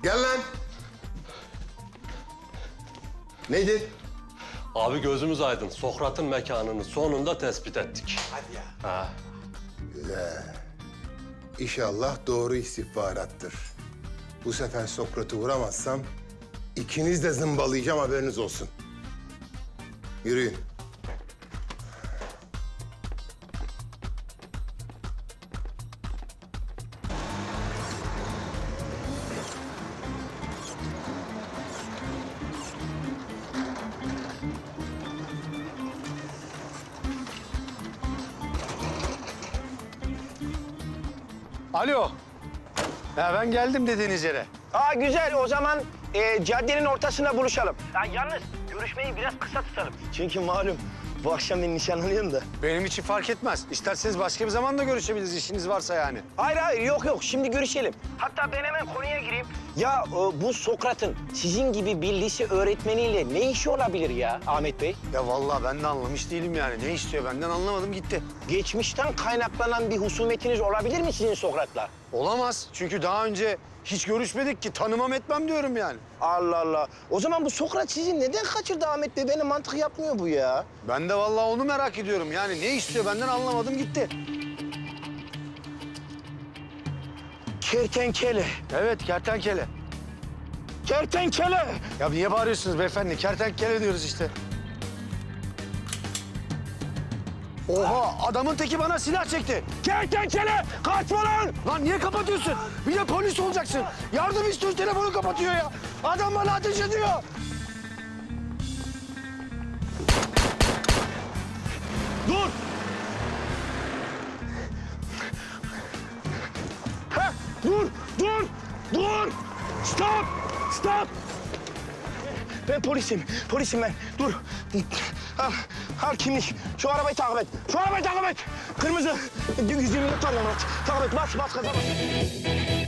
Gel lan. Nedir? Abi gözümüz aydın. Sokrat'ın mekanını sonunda tespit ettik. Hadi ya. Ha. Güzel. İnşallah doğru istihbarattır. Bu sefer Sokrat'ı vuramazsam ikiniz de zımbalayacağım, haberiniz olsun. Yürüyün. Alo. Ya ben geldim dediğiniz yere. Aa güzel, o zaman caddenin ortasında buluşalım. Ya yalnız görüşmeyi biraz kısa tutalım. Çünkü malum bu akşam ben nişanlanıyorum da. Benim için fark etmez. İsterseniz başka bir zaman da görüşebiliriz işiniz varsa yani. Hayır yok şimdi görüşelim. Hatta ben hemen konuya gireyim. Ya bu Sokrat'ın sizin gibi bir lise öğretmeniyle ne işi olabilir ya Ahmet Bey? Ya vallahi ben de anlamış değilim yani. Ne istiyor benden anlamadım gitti. Geçmişten kaynaklanan bir husumetiniz olabilir mi sizin Sokrat'la? Olamaz. Çünkü daha önce hiç görüşmedik ki tanımam etmem diyorum yani. Allah Allah. O zaman bu Sokrat sizi neden kaçırdı Ahmet Bey? Benim mantık yapmıyor bu ya. Ben de vallahi onu merak ediyorum. Yani ne istiyor benden anlamadım gitti. Kertenkele. Evet kertenkele. Kertenkele. Ya niye bağırıyorsunuz beyefendi? Kertenkele diyoruz işte. Oha adamın teki bana silah çekti. Kertenkele! Kaçma lan! Lan niye kapatıyorsun? Bir de polis olacaksın. Yardım istiyoruz telefonu kapatıyor ya. Adam bana ateş ediyor. Dur! Ha, dur! Stop! Ben polisim ben. Dur. Al kimlik. Şu arabayı takip et. Kırmızı. 120'lik var ya Murat. Takip et, bas gaza bas.